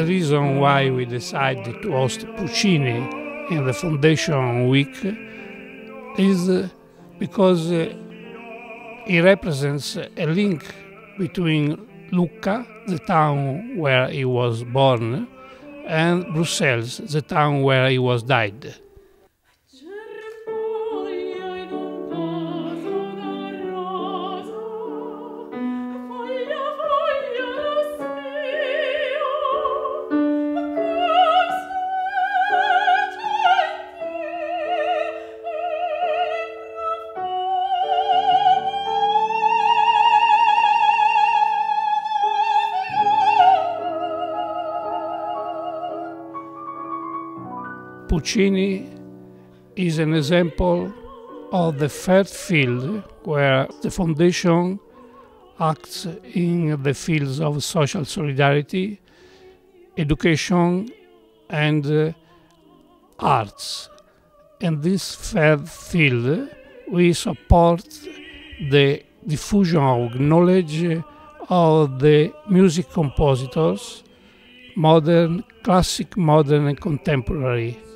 The reason why we decided to host Puccini in the Foundation Week is because he represents a link between Lucca, the town where he was born, and Brussels, the town where he was died. Puccini is an example of the third field where the Foundation acts in the fields of social solidarity, education and arts. In this third field, we support the diffusion of knowledge of the music compositors, modern, classic, modern and contemporary.